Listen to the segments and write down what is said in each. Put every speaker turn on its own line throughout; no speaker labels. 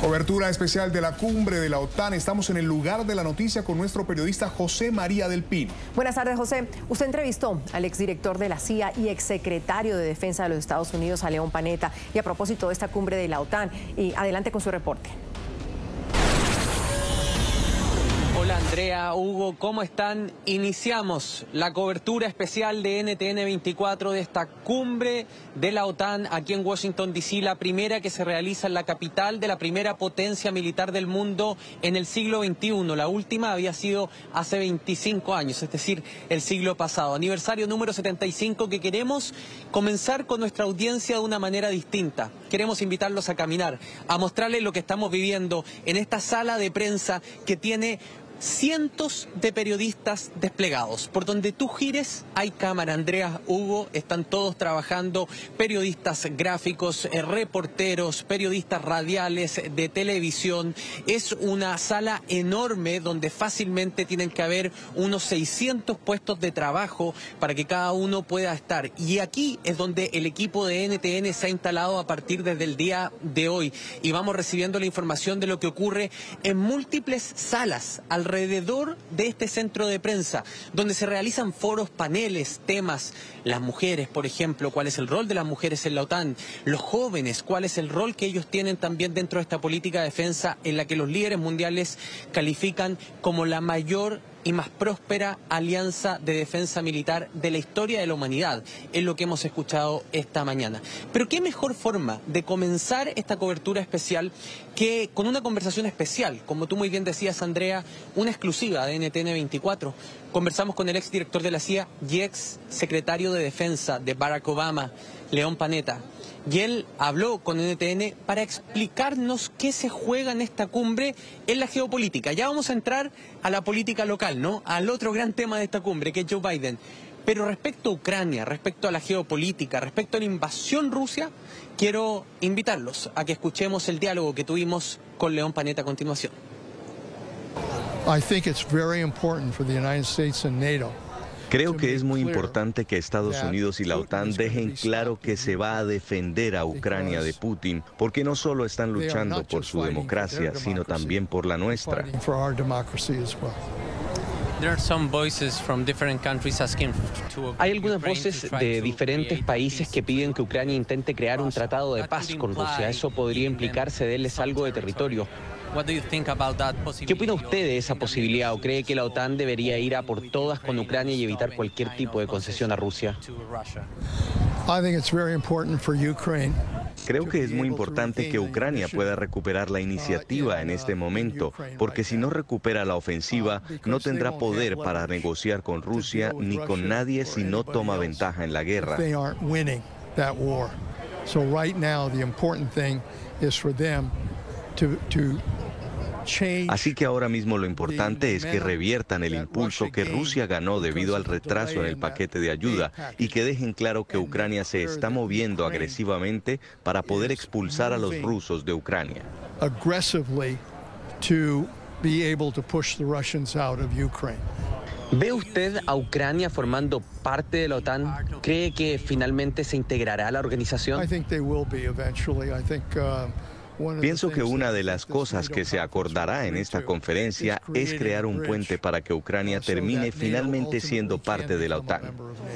Cobertura especial de la cumbre de la OTAN. Estamos en el lugar de la noticia con nuestro periodista José María del Pino.
Buenas tardes, José. Usted entrevistó al exdirector de la CIA y exsecretario de Defensa de los Estados Unidos, a León Panetta, y a propósito de esta cumbre de la OTAN. Y adelante con su reporte.
Hola Andrea, Hugo, ¿cómo están? Iniciamos la cobertura especial de NTN 24 de esta cumbre de la OTAN aquí en Washington, D.C., la primera que se realiza en la capital de la primera potencia militar del mundo en el siglo XXI. La última había sido hace 25 años, es decir, el siglo pasado. Aniversario número 75 que queremos comenzar con nuestra audiencia de una manera distinta. Queremos invitarlos a caminar, a mostrarles lo que estamos viviendo en esta sala de prensa que tiene cientos de periodistas desplegados. Por donde tú gires hay cámara, Andrea, Hugo, están todos trabajando, periodistas gráficos, reporteros, periodistas radiales, de televisión. Es una sala enorme donde fácilmente tienen que haber unos 600 puestos de trabajo para que cada uno pueda estar. Y aquí es donde el equipo de NTN se ha instalado a partir desde el día de hoy. Y vamos recibiendo la información de lo que ocurre en múltiples salas alrededor de este centro de prensa, donde se realizan foros, paneles, temas. Las mujeres, por ejemplo, cuál es el rol de las mujeres en la OTAN. Los jóvenes, cuál es el rol que ellos tienen también dentro de esta política de defensa en la que los líderes mundiales califican como la mayor y más próspera alianza de defensa militar de la historia de la humanidad, es lo que hemos escuchado esta mañana. Pero qué mejor forma de comenzar esta cobertura especial que con una conversación especial, como tú muy bien decías, Andrea, una exclusiva de NTN 24. Conversamos con el exdirector de la CIA y ex secretario de Defensa de Barack Obama, León Panetta. Y él habló con NTN para explicarnos qué se juega en esta cumbre en la geopolítica. Ya vamos a entrar a la política local, ¿no? Al otro gran tema de esta cumbre, que es Joe Biden. Pero respecto a Ucrania, respecto a la geopolítica, respecto a la invasión rusa, quiero invitarlos a que escuchemos el diálogo que tuvimos con León Panetta a continuación.
I think it's very important for the United States and NATO.
Creo que es muy importante que Estados Unidos y la OTAN dejen claro que se va a defender a Ucrania de Putin, porque no solo están luchando por su democracia, sino también por la nuestra.
Hay algunas voces de diferentes países que piden que Ucrania intente crear un tratado de paz con Rusia. Eso podría implicar cederles algo de territorio. ¿Qué opina usted de esa posibilidad o cree que la OTAN debería ir a por todas con Ucrania y evitar cualquier tipo de concesión a Rusia?
Creo que es muy importante que Ucrania pueda recuperar la iniciativa en este momento, porque si no recupera la ofensiva, no tendrá poder para negociar con Rusia ni con nadie si no toma ventaja en la guerra. Así que ahora mismo lo importante es que reviertan el impulso que Rusia ganó debido al retraso en el paquete de ayuda y que dejen claro que Ucrania se está moviendo agresivamente para poder expulsar a los rusos de Ucrania.
¿Ve usted a Ucrania formando parte de la OTAN? ¿Cree que finalmente se integrará a la organización?
Pienso que una de las cosas que se acordará en esta conferencia es crear un puente para que Ucrania termine finalmente siendo parte de la OTAN.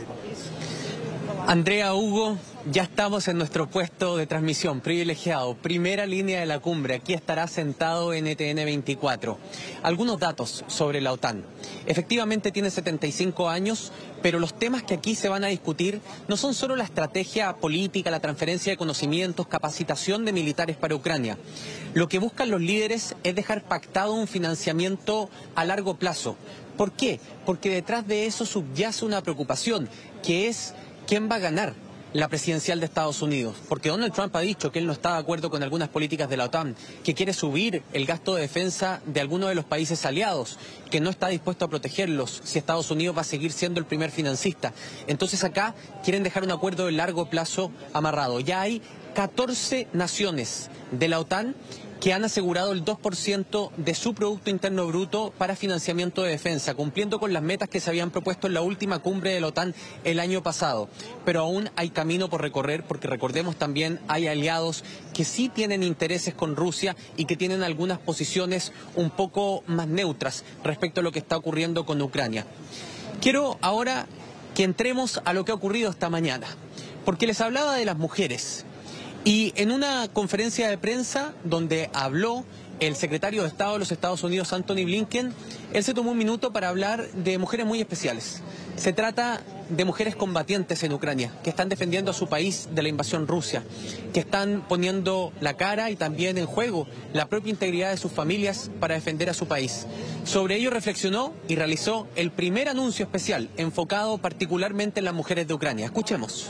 Andrea, Hugo, ya estamos en nuestro puesto de transmisión privilegiado, primera línea de la cumbre. Aquí estará sentado NTN 24. Algunos datos sobre la OTAN. Efectivamente tiene 75 años, pero los temas que aquí se van a discutir no son solo la estrategia política, la transferencia de conocimientos, capacitación de militares para Ucrania. Lo que buscan los líderes es dejar pactado un financiamiento a largo plazo. ¿Por qué? Porque detrás de eso subyace una preocupación, que es ¿quién va a ganar la presidencial de Estados Unidos? Porque Donald Trump ha dicho que él no está de acuerdo con algunas políticas de la OTAN, que quiere subir el gasto de defensa de algunos de los países aliados, que no está dispuesto a protegerlos si Estados Unidos va a seguir siendo el primer financista. Entonces acá quieren dejar un acuerdo de largo plazo amarrado. Ya hay 14 naciones de la OTAN que han asegurado el 2% de su Producto Interno Bruto para financiamiento de defensa, cumpliendo con las metas que se habían propuesto en la última cumbre de la OTAN el año pasado. Pero aún hay camino por recorrer, porque recordemos también hay aliados que sí tienen intereses con Rusia y que tienen algunas posiciones un poco más neutras respecto a lo que está ocurriendo con Ucrania. Quiero ahora que entremos a lo que ha ocurrido esta mañana, porque les hablaba de las mujeres. Y en una conferencia de prensa donde habló el secretario de Estado de los Estados Unidos, Antony Blinken, él se tomó un minuto para hablar de mujeres muy especiales. Se trata de mujeres combatientes en Ucrania, que están defendiendo a su país de la invasión rusa, que están poniendo la cara y también en juego la propia integridad de sus familias para defender a su país. Sobre ello reflexionó y realizó el primer anuncio especial enfocado particularmente en las mujeres de Ucrania. Escuchemos.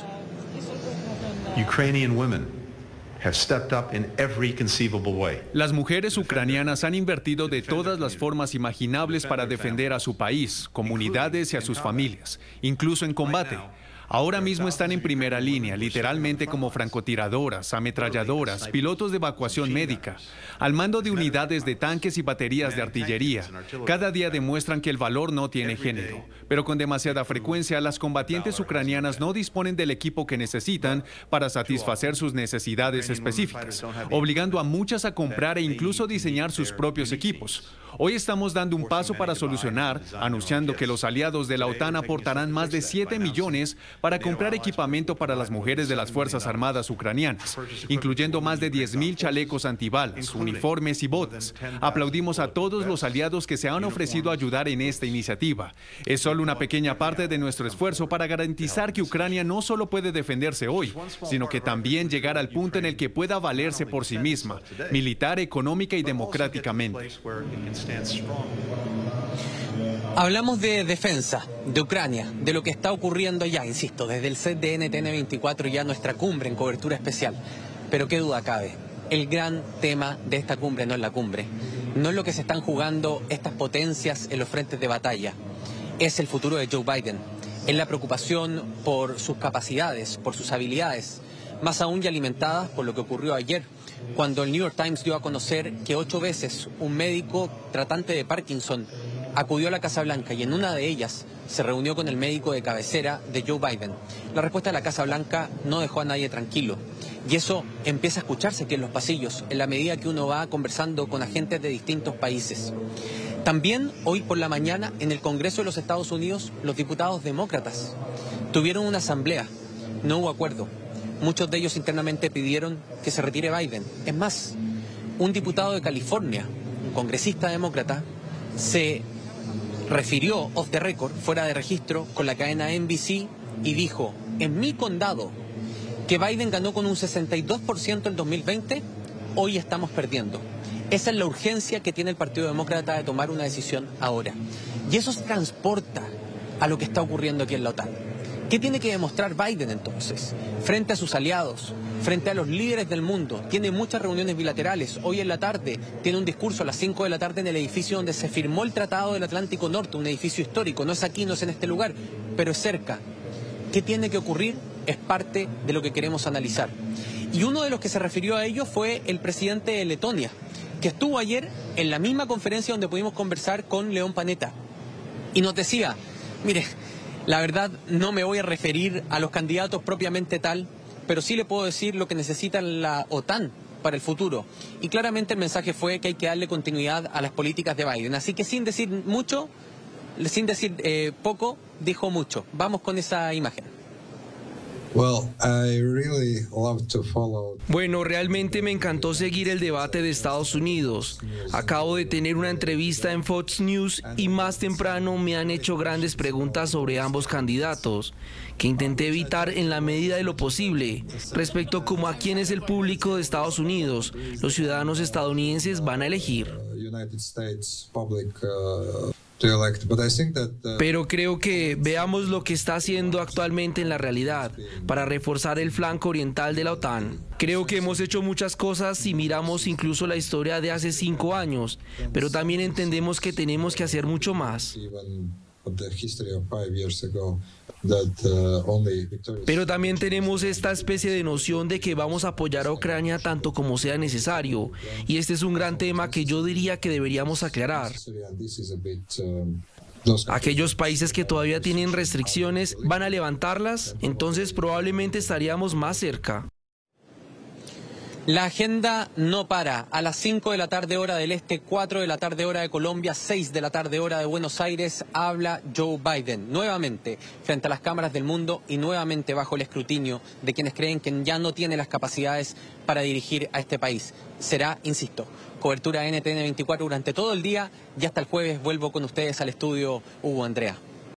Ukrainian women have stepped up in every conceivable way.
Las mujeres ucranianas han invertido de todas las formas imaginables para defender a su país, comunidades y a sus familias, incluso en combate. Ahora mismo están en primera línea, literalmente como francotiradoras, ametralladoras, pilotos de evacuación médica, al mando de unidades de tanques y baterías de artillería. Cada día demuestran que el valor no tiene género, pero con demasiada frecuencia las combatientes ucranianas no disponen del equipo que necesitan para satisfacer sus necesidades específicas, obligando a muchas a comprar e incluso diseñar sus propios equipos. Hoy estamos dando un paso para solucionar, anunciando que los aliados de la OTAN aportarán más de 7 millones para comprar equipamiento para las mujeres de las Fuerzas Armadas ucranianas, incluyendo más de 10.000 chalecos antibalas, uniformes y botas. Aplaudimos a todos los aliados que se han ofrecido a ayudar en esta iniciativa. Es solo una pequeña parte de nuestro esfuerzo para garantizar que Ucrania no solo puede defenderse hoy, sino que también llegar al punto en el que pueda valerse por sí misma, militar, económica y democráticamente.
Hablamos de defensa, de Ucrania, de lo que está ocurriendo allá, insisto, desde el set de NTN24 ya nuestra cumbre en cobertura especial. Pero qué duda cabe, el gran tema de esta cumbre no es la cumbre, no es lo que se están jugando estas potencias en los frentes de batalla, es el futuro de Joe Biden, es la preocupación por sus capacidades, por sus habilidades, más aún ya alimentadas por lo que ocurrió ayer, cuando el New York Times dio a conocer que 8 veces un médico tratante de Parkinson acudió a la Casa Blanca y en una de ellas se reunió con el médico de cabecera de Joe Biden. La respuesta de la Casa Blanca no dejó a nadie tranquilo y eso empieza a escucharse aquí en los pasillos en la medida que uno va conversando con agentes de distintos países. También hoy por la mañana en el Congreso de los Estados Unidos los diputados demócratas tuvieron una asamblea, no hubo acuerdo. Muchos de ellos internamente pidieron que se retire Biden. Es más, un diputado de California, un congresista demócrata, se refirió off the record, fuera de registro, con la cadena NBC y dijo, en mi condado, que Biden ganó con un 62% en 2020, hoy estamos perdiendo. Esa es la urgencia que tiene el Partido Demócrata de tomar una decisión ahora. Y eso se transporta a lo que está ocurriendo aquí en la OTAN. ¿Qué tiene que demostrar Biden entonces? Frente a sus aliados, frente a los líderes del mundo. Tiene muchas reuniones bilaterales. Hoy en la tarde tiene un discurso a las 5 de la tarde en el edificio donde se firmó el Tratado del Atlántico Norte, un edificio histórico. No es aquí, no es en este lugar, pero es cerca. ¿Qué tiene que ocurrir? Es parte de lo que queremos analizar. Y uno de los que se refirió a ello fue el presidente de Letonia, que estuvo ayer en la misma conferencia donde pudimos conversar con León Panetta. Y nos decía, mire, la verdad no me voy a referir a los candidatos propiamente tal, pero sí le puedo decir lo que necesita la OTAN para el futuro. Y claramente el mensaje fue que hay que darle continuidad a las políticas de Biden. Así que sin decir mucho, sin decir poco, dijo mucho. Vamos con esa imagen.
Bueno, realmente me encantó seguir el debate de Estados Unidos. Acabo de tener una entrevista en Fox News y más temprano me han hecho grandes preguntas sobre ambos candidatos, que intenté evitar en la medida de lo posible, respecto como a quién es el público de Estados Unidos, los ciudadanos estadounidenses van a elegir. Pero creo que veamos lo que está haciendo actualmente en la realidad para reforzar el flanco oriental de la OTAN. Creo que hemos hecho muchas cosas si miramos incluso la historia de hace 5 años, pero también entendemos que tenemos que hacer mucho más. Pero también tenemos esta especie de noción de que vamos a apoyar a Ucrania tanto como sea necesario. Y este es un gran tema que yo diría que deberíamos aclarar. Aquellos países que todavía tienen restricciones van a levantarlas, entonces probablemente estaríamos más cerca.
La agenda no para. A las 5 de la tarde hora del este, 4 de la tarde hora de Colombia, 6 de la tarde hora de Buenos Aires, habla Joe Biden nuevamente frente a las cámaras del mundo y nuevamente bajo el escrutinio de quienes creen que ya no tiene las capacidades para dirigir a este país. Será, insisto, cobertura NTN 24 durante todo el día y hasta el jueves vuelvo con ustedes al estudio, Hugo, Andrea.